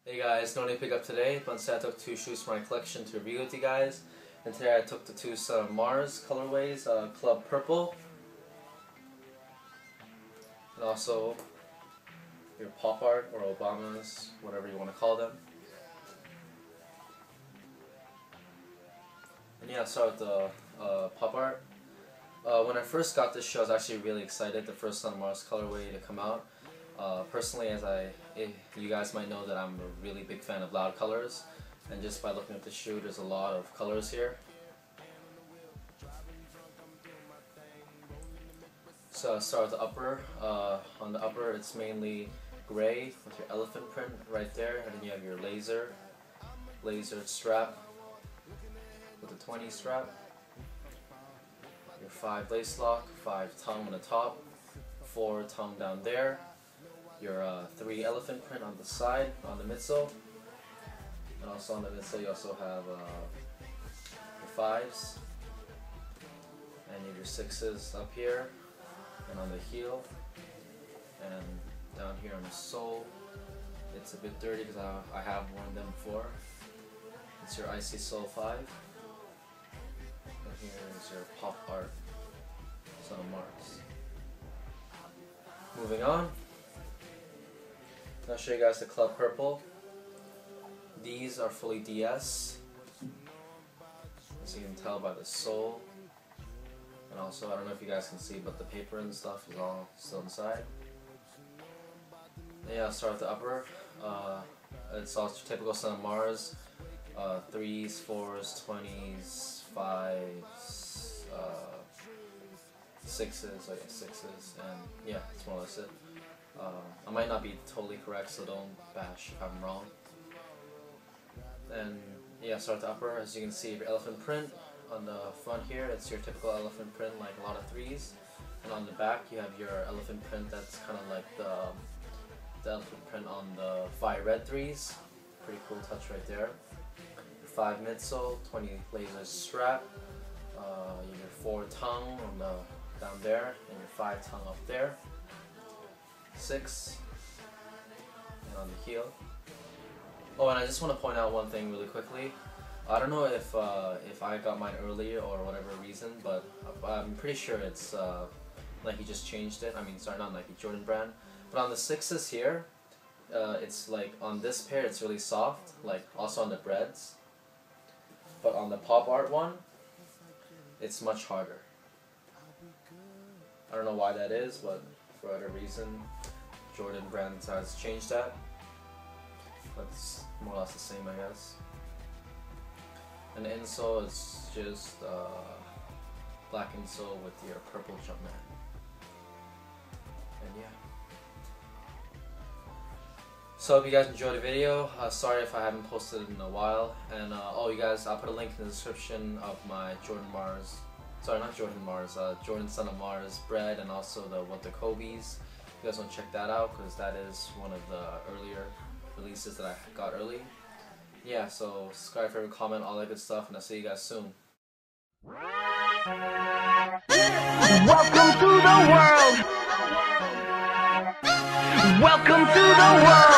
Hey guys, no need to pick up today, but instead I took two shoes from my collection to review with you guys. And today I took the two Mars colorways, Club Purple, and also your pop art or Obamas, whatever you want to call them. And yeah, I'll start with the pop art. When I first got this shoe, I was actually really excited, the first Mars colorway to come out. Personally, you guys might know that I'm a really big fan of loud colors, and just by looking at the shoe, there's a lot of colors here. So I'll start with the upper. On the upper, it's mainly gray with your elephant print right there, and then you have your laser strap with a 20 strap, your 5 lace lock, 5 tongue on the top, 4 tongue down there, your 3 elephant print on the side, on the midsole, and also on the midsole you also have your 5s, and your 6s up here, and on the heel, and down here on the sole. It's a bit dirty because I have worn them before. It's your Icy Sole 5, and here is your pop art Son of Mars. Moving on, I'll show you guys the Club Purple. These are fully DS, as you can tell by the sole, and also I don't know if you guys can see, but the paper and stuff is all still inside. And yeah, I'll start with the upper. It's all typical Son of Mars, 3s, 4s, 20s, 5s, 6s, so yeah, 6s, and yeah, that's more or less it. I might not be totally correct, so don't bash if I'm wrong. And yeah, start the upper. As you can see, your elephant print on the front here, it's your typical elephant print like a lot of 3s. And on the back, you have your elephant print that's kind of like the elephant print on the 5 red 3s. Pretty cool touch right there. Your 5 midsole, 20 laser strap, your 4 tongue on the down there, and your 5 tongue up there. 6, and on the heel. Oh, and I just want to point out one thing really quickly. I don't know if I got mine earlier or whatever reason, but I'm pretty sure it's Nike just changed it. I mean, sorry, not Nike, Jordan brand. But on the 6s here, it's like on this pair it's really soft, like also on the breads. But on the pop art one, it's much harder. I don't know why that is, but for whatever reason, Jordan brand has changed that. But it's more or less the same, I guess. And the insole is just black insole with your purple Jumpman. And yeah. So I hope you guys enjoyed the video. Sorry if I haven't posted it in a while. And oh, you guys, I'll put a link in the description of my Jordan Son of Mars bread, and also the Kobe's. If you guys want to check that out, because that is one of the earlier releases that I got early. Yeah, so subscribe, favorite, comment, all that good stuff, and I'll see you guys soon. Welcome to the world. Welcome to the world.